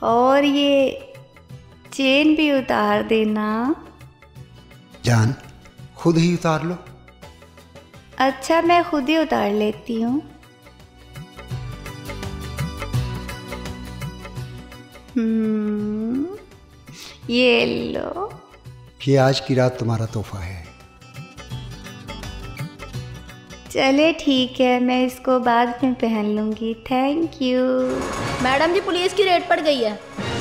और ये चेन भी उतार देना। जान, खुद ही उतार लो। अच्छा, मैं खुद ही उतार लेती हूँ। ये लो। ये आज की रात तुम्हारा तोहफा है। चले ठीक है, मैं इसको बाद में पहन लूँगी। Thank you. Madam ji, police की रेड पड़ गई है।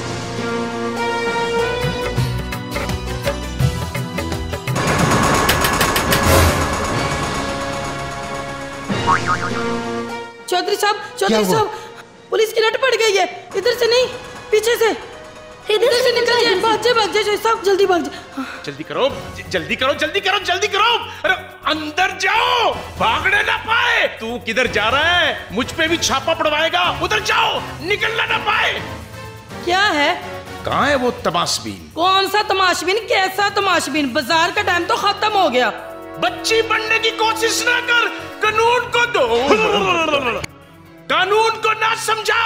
चौधरी साहब, पुलिस की रेड पड़ गई है। इधर से नहीं, पीछे से। इधर से निकल जाइए। भाग जाइए साहब, जल्दी भाग जाइए। जल्दी करो, जल्दी करो, जल्दी करो, जल्दी करो। अरे अंदर जाओ, भागने ना पाए। तू किधर जा रहा है? मुझ पे भी छापा पड़वाएगा। उधर जाओ, निकलना ना पाए। क्या है? कहाँ है वो तमाशबीन? कौन सा तमाशबीन? कैसा तमाशबीन? बाजार का टाइम तो खत्म हो गया। बच्ची बनने की कोशिश ना कर। कानून को दो, कानून को ना समझा।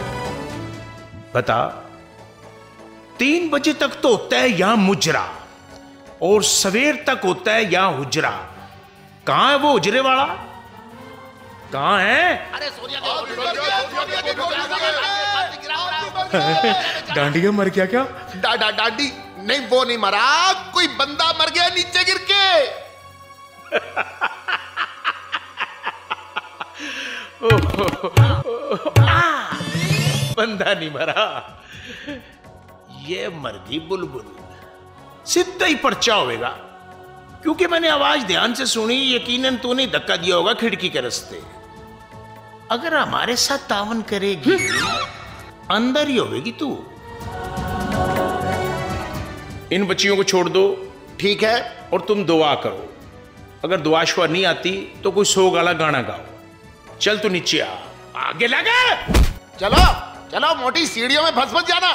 बता, 3 बजे तक तो होता है यहां मुजरा और सवेर तक होता है यहां हुजरा। कहां है वो हुजरे वाला? कहां है? अरे डांडिया मर गया क्या? डांडी नहीं, वो नहीं मरा, कोई बंदा मर गया नीचे गिर के। बंदा नहीं मरा, ये मर गई बुलबुल। सीधा ही पर्चा होगा, क्योंकि मैंने आवाज ध्यान से सुनी। यकीनन तूने धक्का दिया होगा खिड़की के रास्ते। अगर हमारे साथ तावन करेगी, अंदर ही होगी तू। इन बच्चियों को छोड़ दो, ठीक है? और तुम दुआ करो। अगर दुआ शुआ नहीं आती तो कोई सोग वाला गाना गाओ। चल तू नीचे आ, आगे लगा। चलो चलो, मोटी सीढ़ियों में फंस जाना।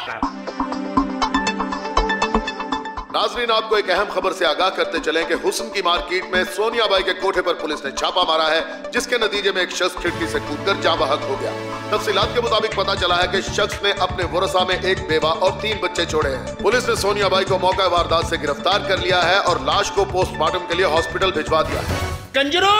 नाजरीन, आपको एक अहम खबर से आगाह करते चलें कि हुस्न की मार्केट में सोनिया बाई के कोठे पर पुलिस ने छापा मारा है, जिसके नतीजे में एक शख्स खिड़की से कूदकर जाँ बहक हो गया। तफसीलात के मुताबिक पता चला है कि शख्स ने अपने वरसा में एक बेवा और 3 बच्चे छोड़े हैं। पुलिस ने सोनिया बाई को मौका वारदात से गिरफ्तार कर लिया है और लाश को पोस्टमार्टम के लिए हॉस्पिटल भिजवा दिया है। कंजरों,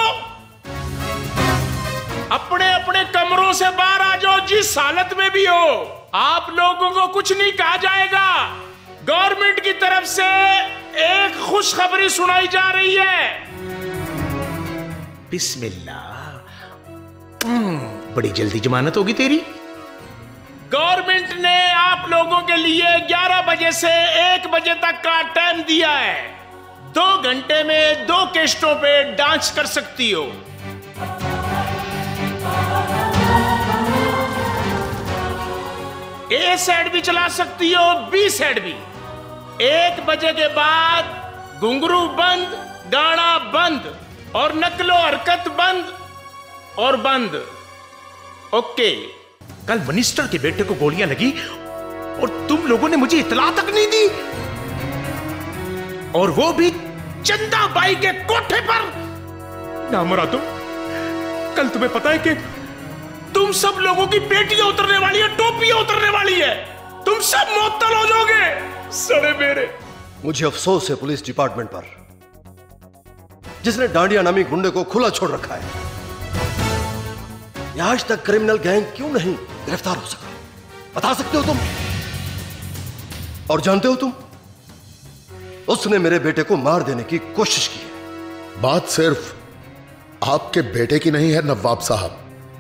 अपने अपने कमरों से बाहर आ जाओ। जिस हालत में भी हो, आप लोगों को कुछ नहीं कहा जाएगा। गवर्नमेंट की तरफ से एक खुशखबरी सुनाई जा रही है। बिस्मिल्लाह। बड़ी जल्दी जमानत होगी तेरी। गवर्नमेंट ने आप लोगों के लिए 11 बजे से 1 बजे तक का टाइम दिया है। 2 घंटे में 2 केस्टों पे डांस कर सकती हो। ए साइड भी चला सकती हो, बी साइड भी। 1 बजे के बाद घुंघरू बंद, गाना बंद और नकलो हरकत बंद और बंद। ओके। कल मिनिस्टर के बेटे को गोलियां लगी और तुम लोगों ने मुझे इतला तक नहीं दी, और वो भी चंदा बाई के कोठे पर। ना मरा तो कल तुम्हें पता है कि तुम सब लोगों की बेटियां उतरने वाली है, टोपियां उतरने वाली है। तुम सब मुअत्तल हो जाओगे। सड़े मेरे। मुझे अफसोस है पुलिस डिपार्टमेंट पर, जिसने डांडिया नामी गुंडे को खुला छोड़ रखा है। आज तक क्रिमिनल गैंग क्यों नहीं गिरफ्तार हो सका? बता सकते हो तुम? और जानते हो तुम, उसने मेरे बेटे को मार देने की कोशिश की है। बात सिर्फ आपके बेटे की नहीं है नवाब साहब,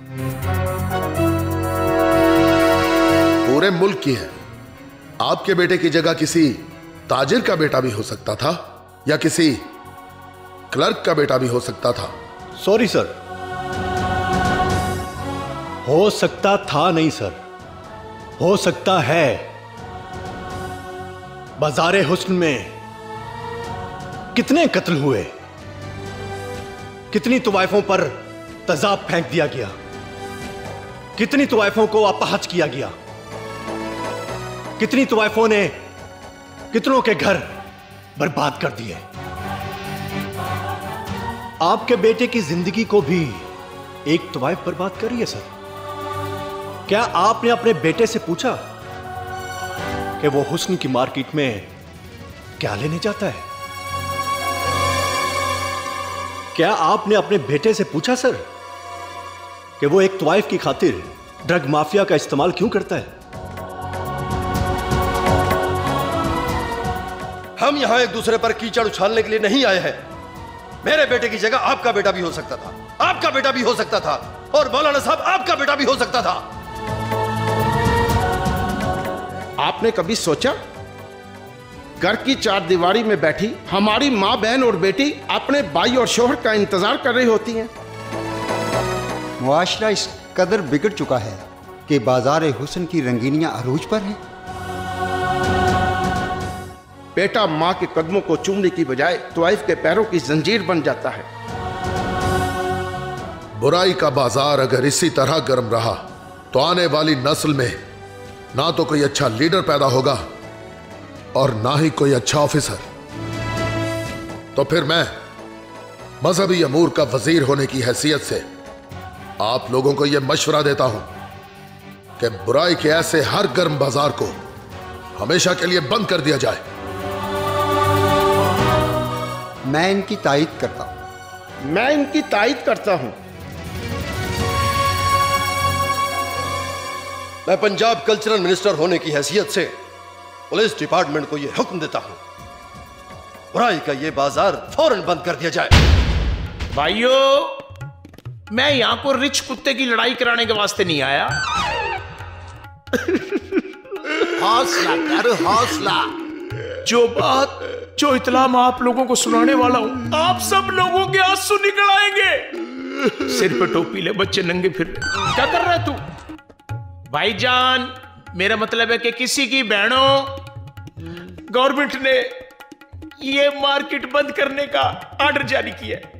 पूरे मुल्क की है। आपके बेटे की जगह किसी ताजिर का बेटा भी हो सकता था, या किसी क्लर्क का बेटा भी हो सकता था। सॉरी सर, हो सकता था नहीं सर, हो सकता है। बाजारे हुस्न में कितने कत्ल हुए, कितनी तवाइफों पर तेजाब फेंक दिया गया, कितनी तवाइफों को अपहज किया गया, कितनी तवाइफों ने कितनों के घर बर्बाद कर दिए। आपके बेटे की जिंदगी को भी एक तवाइफ बर्बाद करी है सर। क्या आपने अपने बेटे से पूछा कि वो हुस्न की मार्केट में क्या लेने जाता है? क्या आपने अपने बेटे से पूछा सर कि वो एक तवाइफ की खातिर ड्रग माफिया का इस्तेमाल क्यों करता है? हम यहां एक दूसरे पर कीचड़ उछालने के लिए नहीं आए हैं। मेरे बेटे की जगह आपका बेटा भी हो सकता था, आपका बेटा भी हो सकता था, और मौलाना साहब आपका बेटा भी हो सकता था। आपने कभी सोचा घर की चार दीवारी में बैठी हमारी माँ बहन और बेटी अपने भाई और शोहर का इंतजार कर रही होती हैं? मुआशरा इस कदर बिगड़ चुका है कि बाजार हुस्न की रंगीनियां अरूज पर हैं। बेटा माँ के कदमों को चूमने की बजाय तवाइफ के पैरों की जंजीर बन जाता है। बुराई का बाजार अगर इसी तरह गर्म रहा तो आने वाली नस्ल में ना तो कोई अच्छा लीडर पैदा होगा और ना ही कोई अच्छा ऑफिसर। तो फिर मैं मजहबी अमूर का वजीर होने की हैसियत से आप लोगों को यह मशवरा देता हूं कि बुराई के ऐसे हर गर्म बाजार को हमेशा के लिए बंद कर दिया जाए। मैं इनकी तायीद करता हूं। मैं इनकी तायीद करता हूं। मैं पंजाब कल्चरल मिनिस्टर होने की हैसियत से पुलिस डिपार्टमेंट को यह हुक्म देता हूं, बुराई का यह बाजार फौरन बंद कर दिया जाए। भाइयों, मैं यहां को रिच कुत्ते की लड़ाई कराने के वास्ते नहीं आया। हौसला कर, हौसला। जो इतला मैं आप लोगों को सुनाने वाला हूं, आप सब लोगों के आंसू निकल आएंगे। सिर पे टोपी ले बच्चे नंगे फिर रहे। क्या कर रहा है तू? भाईजान, मेरा मतलब है कि किसी की बहनों, गवर्नमेंट ने ये मार्केट बंद करने का ऑर्डर जारी किया है।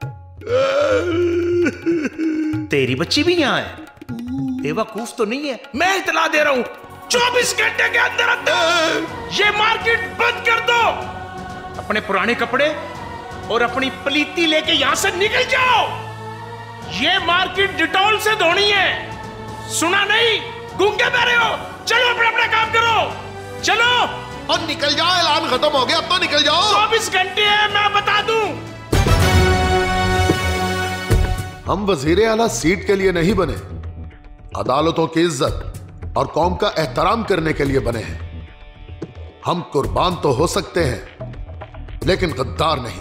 तेरी बच्ची भी यहां है? बेवकूफ तो नहीं है। मैं इतला दे रहा हूं, 24 घंटे के अंदर अंदर ये मार्केट बंद कर दो। अपने पुराने कपड़े और अपनी पलीती लेके यहां से निकल जाओ। ये मार्केट डिटॉल से धोनी है, सुना नहीं? गूंगे बैठे हो? चलो अपना अपना काम करो, चलो। और निकल जाओ, ऐलान खत्म हो गया, अब तो निकल जाओ। 24 घंटे है, मैं बता दूं। हम वजीर आला सीट के लिए नहीं बने, अदालतों की इज्जत और कौम का एहतराम करने के लिए बने हैं। हम कुर्बान तो हो सकते हैं लेकिन गद्दार नहीं।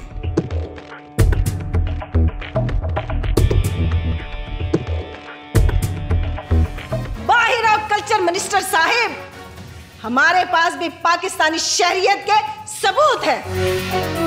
बाहिर आओ कल्चर मिनिस्टर साहिब, हमारे पास भी पाकिस्तानी शहरियत के सबूत हैं।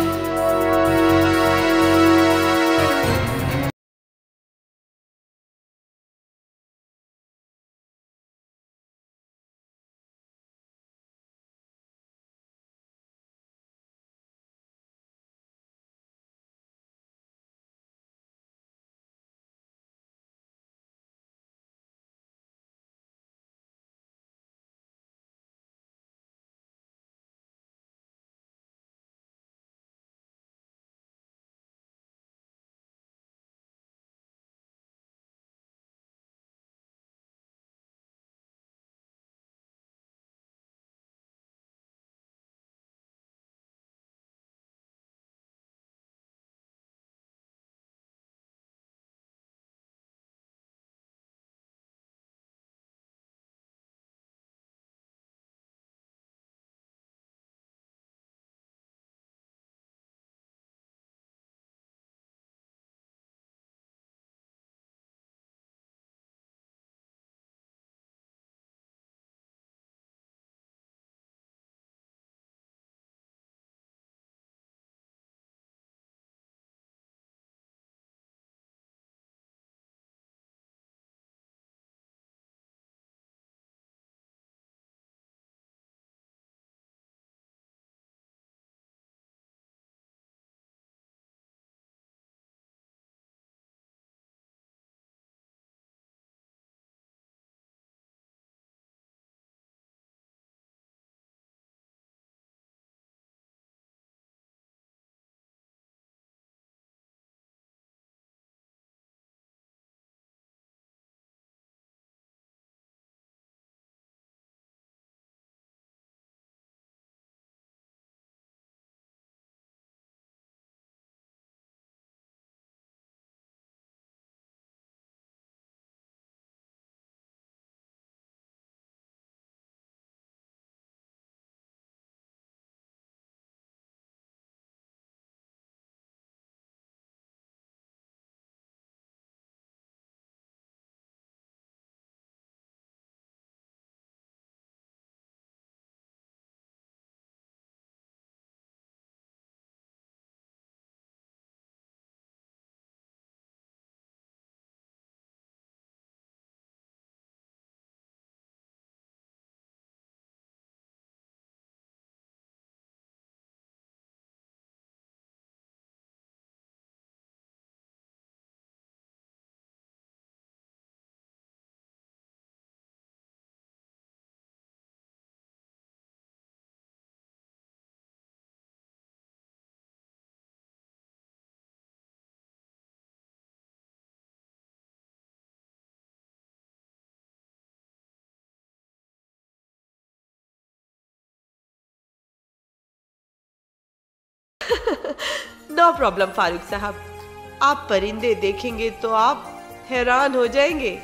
नो प्रॉब्लम फारूक साहब, आप परिंदे देखेंगे तो आप हैरान हो जाएंगे।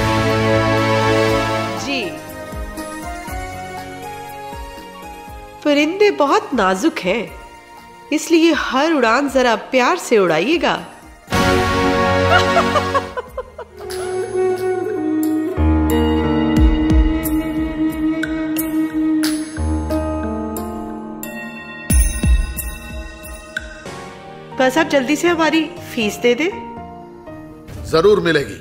जी, परिंदे बहुत नाजुक हैं, इसलिए हर उड़ान जरा प्यार से उड़ाइएगा। बस आप जल्दी से हमारी फीस दे दें। जरूर मिलेगी।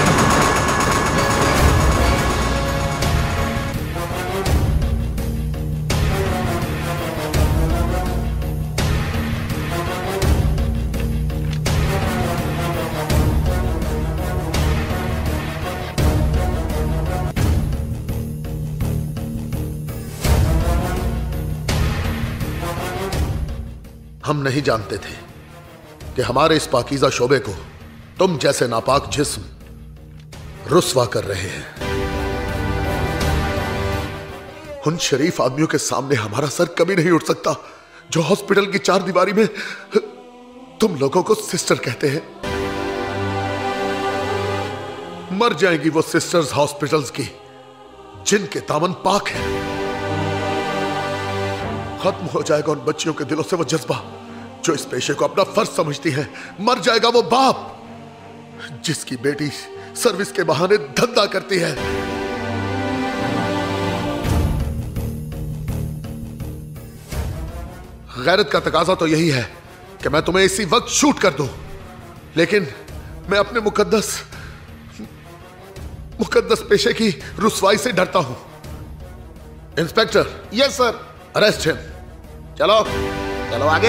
हम नहीं जानते थे कि हमारे इस पाकीज़ा शोबे को तुम जैसे नापाक जिस्म रुस्वा कर रहे हैं। उन शरीफ आदमियों के सामने हमारा सर कभी नहीं उठ सकता जो हॉस्पिटल की चार दीवारी में तुम लोगों को सिस्टर कहते हैं। मर जाएंगी वो सिस्टर्स हॉस्पिटल्स की जिनके दामन पाक है। खत्म हो जाएगा उन बच्चियों के दिलों से वो जज्बा जो इस पेशे को अपना फर्ज समझती है। मर जाएगा वो बाप जिसकी बेटी सर्विस के बहाने धंधा करती है। गैरत का तकाजा तो यही है कि मैं तुम्हें इसी वक्त शूट कर दूं, लेकिन मैं अपने मुकद्दस पेशे की रुसवाई से डरता हूं। Inspector. Yes sir. Arrest him. चलो चलो आगे।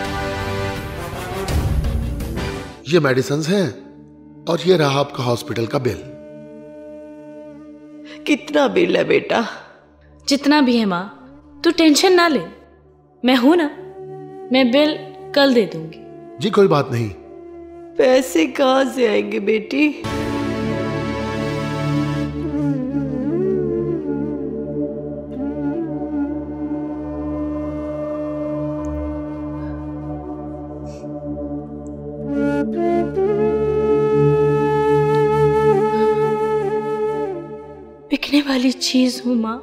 ये मेडिसिन्स हैं और ये रहा आपका हॉस्पिटल का बिल। कितना बिल है बेटा? जितना भी है माँ, तू टेंशन ना ले, मैं हूं ना, मैं बिल कल दे दूंगी। जी कोई बात नहीं। पैसे कहां से आएंगे बेटी? बिकने वाली चीज हूं मां,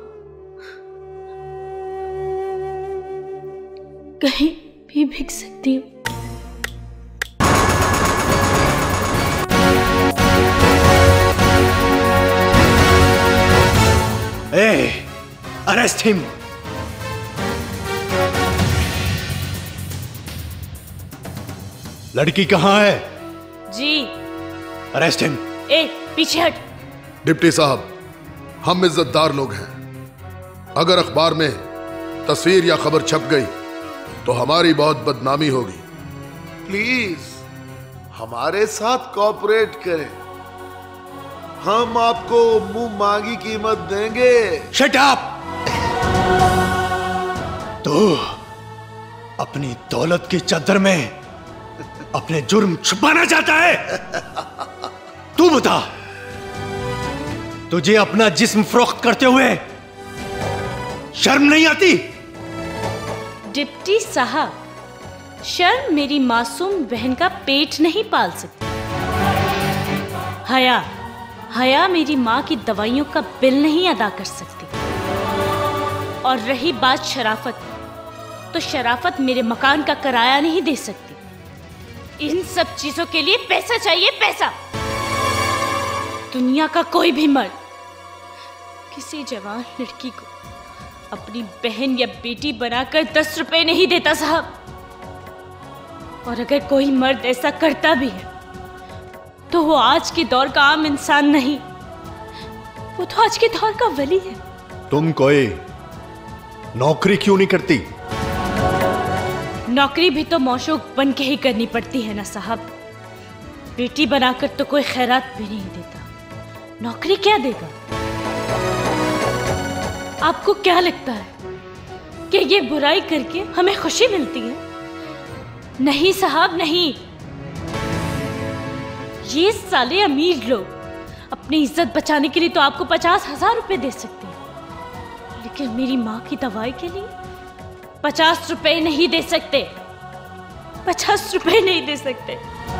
कहीं भी बिक सकती हूं। Arrest him. लड़की कहां है? जी। Arrest him. ए पीछे हट। डिप्टी साहब, हम इज्जतदार लोग हैं। अगर अखबार में तस्वीर या खबर छप गई तो हमारी बहुत बदनामी होगी। प्लीज हमारे साथ कोऑपरेट करें, हम आपको मुंह मांगी कीमत देंगे। Shut up. तू अपनी दौलत की चादर में अपने जुर्म छुपाना चाहता है? तू बता, तुझे अपना जिस्म फरोख्त करते हुए शर्म नहीं आती? डिप्टी साहब, शर्म मेरी मासूम बहन का पेट नहीं पाल सकती। हया मेरी माँ की दवाइयों का बिल नहीं अदा कर सकती। और रही बात शराफत, तो शराफत मेरे मकान का किराया नहीं दे सकती। इन सब चीजों के लिए पैसा चाहिए, पैसा। दुनिया का कोई भी मर्द किसी जवान लड़की को अपनी बहन या बेटी बनाकर 10 रुपए नहीं देता साहब। और अगर कोई मर्द ऐसा करता भी है तो वो आज के दौर का आम इंसान नहीं, वो तो आज के दौर का वली है। तुम कोई नौकरी क्यों नहीं करती? नौकरी भी तो मौशूक बन के ही करनी पड़ती है ना साहब। बेटी बनाकर तो कोई खैरात भी नहीं देता, नौकरी क्या देगा? आपको क्या लगता है कि ये बुराई करके हमें खुशी मिलती है? नहीं साहब नहीं। ये साले अमीर लोग अपनी इज्जत बचाने के लिए तो आपको 50,000 रुपए दे सकते हैं, लेकिन मेरी माँ की दवाई के लिए 50 रुपए नहीं दे सकते। 50 रुपए नहीं दे सकते।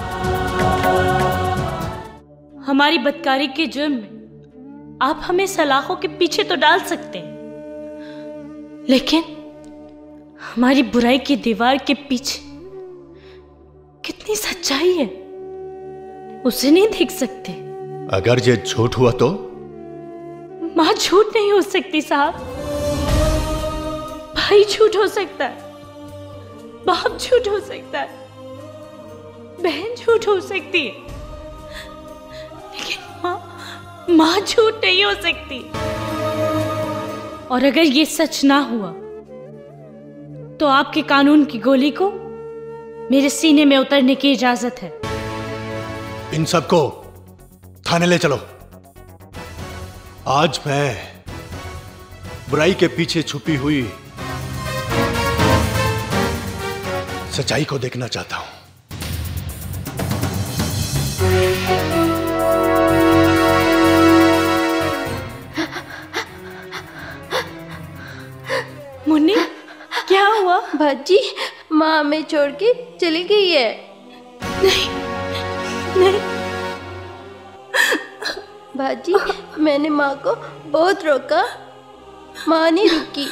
हमारी बदकारी के जुर्म में आप हमें सलाखों के पीछे तो डाल सकते हैं, लेकिन हमारी बुराई की दीवार के पीछे कितनी सच्चाई है उसे नहीं देख सकते। अगर ये झूठ हुआ तो? मां झूठ नहीं हो सकती साहब, भाई झूठ हो सकता है, बाप झूठ हो सकता है, बहन झूठ हो सकती है, लेकिन मां झूठ नहीं हो सकती। और अगर ये सच ना हुआ तो आपके कानून की गोली को मेरे सीने में उतरने की इजाजत है। इन सबको थाने ले चलो। आज मैं बुराई के पीछे छुपी हुई सच्चाई को देखना चाहता हूं। मुन्नी, क्या हुआ? भाजी, माँ हमें छोड़ के चली गई है। नहीं, नहीं। भाजी, मैंने माँ को बहुत रोका, माँ नहीं रुकी।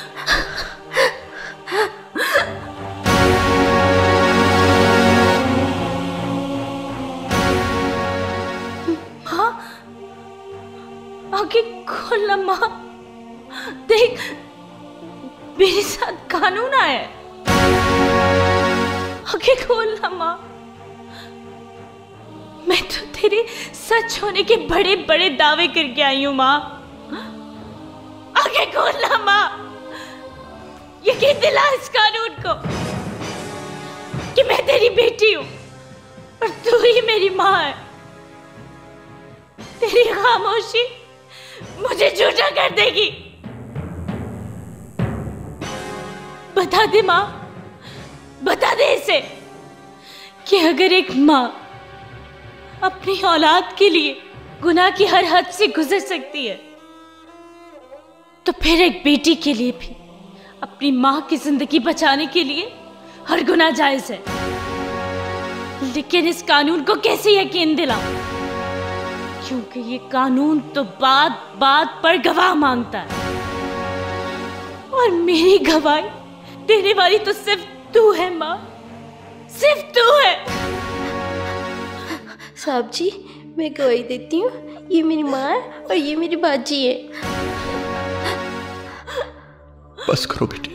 माँ, आगे खोलना माँ, देख मेरे साथ कानून आया है। आगे खोलना माँ, मैं तो तेरे सच होने के बड़े बड़े दावे करके आई हूं माँ। आगे खोलना माँ, यकीन दिला इस कानून को कि मैं तेरी बेटी हूं और तू ही मेरी माँ है। तेरी खामोशी मुझे झूठा कर देगी। बता दे माँ, बता दे इसे कि अगर एक माँ अपनी औलाद के लिए गुनाह की हर हद से गुजर सकती है तो फिर एक बेटी के लिए भी अपनी माँ की जिंदगी बचाने के लिए हर गुनाह जायज है। लेकिन इस कानून को कैसे यकीन दिलाऊं, क्योंकि ये कानून तो बात बात पर गवाह मांगता है और मेरी गवाही देने वाली तो सिर्फ तू है माँ, सिर्फ तू है। साहब जी, मैं गवाही देती हूँ, ये मेरी माँ है और ये मेरी बाजी है। बस करो बेटी,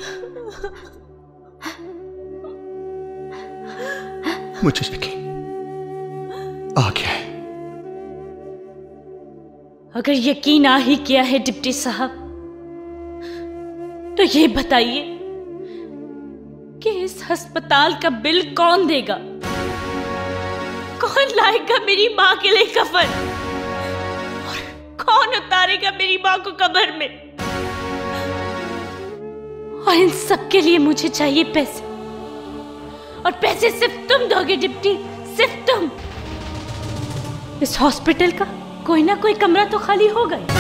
मुझे यकीन आ गया है। अगर यकीन आ ही किया है डिप्टी साहब, तो ये बताइए कि इस अस्पताल का बिल कौन देगा? कौन लाएगा मेरी माँ के लिए कफन? और कौन उतारेगा मेरी माँ को कब्र में? और इन सब के लिए मुझे चाहिए पैसे, और पैसे सिर्फ तुम दोगे डिप्टी, सिर्फ तुम। इस हॉस्पिटल का कोई ना कोई कमरा तो खाली होगा ही।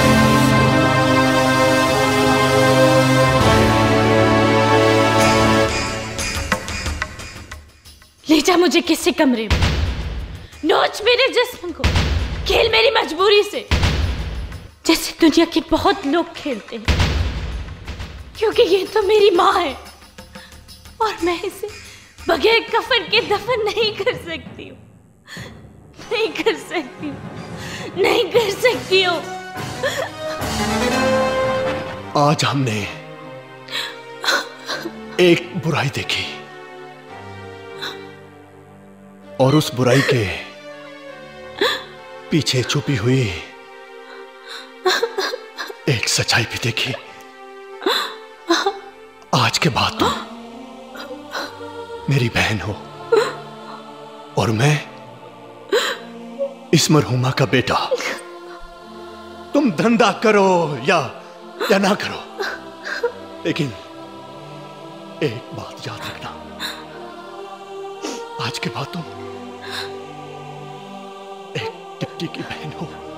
ले जा मुझे किसी कमरे में, नोच मेरे जिस्म को, खेल मेरी मजबूरी से, जैसे दुनिया के बहुत लोग खेलते हैं, क्योंकि ये तो मेरी माँ है और मैं इसे बगैर कफन के दफन नहीं कर सकती हूँ, नहीं कर सकती हूँ, नहीं कर सकती हूँ। आज हमने एक बुराई देखी और उस बुराई के पीछे छुपी हुई एक सच्चाई भी देखी। आज के बाद तुम मेरी बहन हो और मैं इस मरहुमा का बेटा। तुम धंधा करो या ना करो, लेकिन एक बात याद रखना, आज के बाद तुम एक डिप्टी की बहन हो।